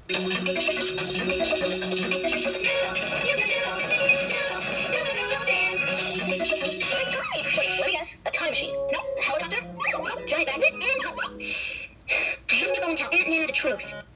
Wait, let me guess. A time machine? No. A helicopter? No. Giant magnet? And no. I have to go and tell Aunt Nana the truth.